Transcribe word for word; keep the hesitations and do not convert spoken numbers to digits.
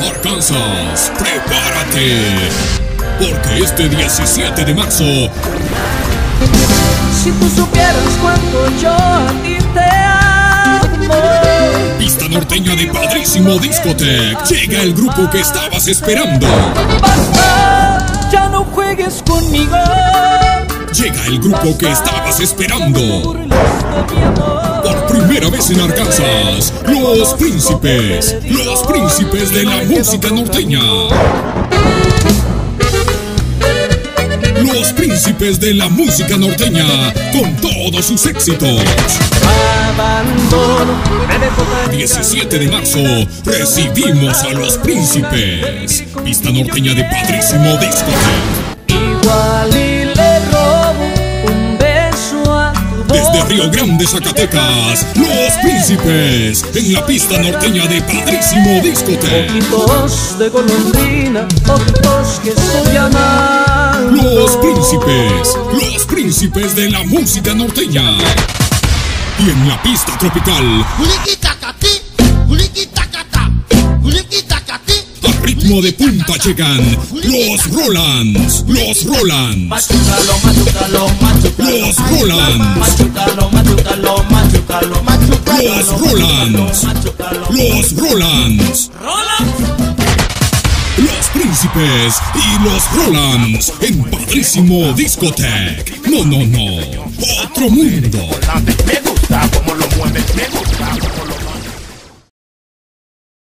Arkansas, prepárate, porque este diecisiete de marzo, si tú supieras cuánto yo a ti te amo, pista norteña de Padrísimo Discotech, llega el grupo que estabas esperando. basta, ya no juegues conmigo. Llega el grupo que estabas esperando. Burlas de mi amor. Por primera vez en Arkansas, Los Príncipes, los príncipes de la música norteña. Los príncipes de la música norteña, con todos sus éxitos. Abandono, me dejo tan diecisiete de marzo, recibimos a Los Príncipes. Pista norteña de Padrísimo Discotech. igual y le robo un beso a tu boca. Desde Río Grande, Zacatecas, Los Príncipes, en la pista norteña de Padrísimo Discotech. Ojitos de golondrina, ojitos que estoy llamando. Los Príncipes, los príncipes de la música norteña. Y en la pista tropical, a ritmo de punta llegan los Rolands, los Rolands, Machucalo, machucalo, machucalo. los Rolands, Machucalo, machucalo, machucalo, machucalo. los Rolands, los Rolands. Los Príncipes y los Rolands en Padrísimo Discotech. No, no, no, otro mundo. Me gusta como lo mueves, me gusta como lo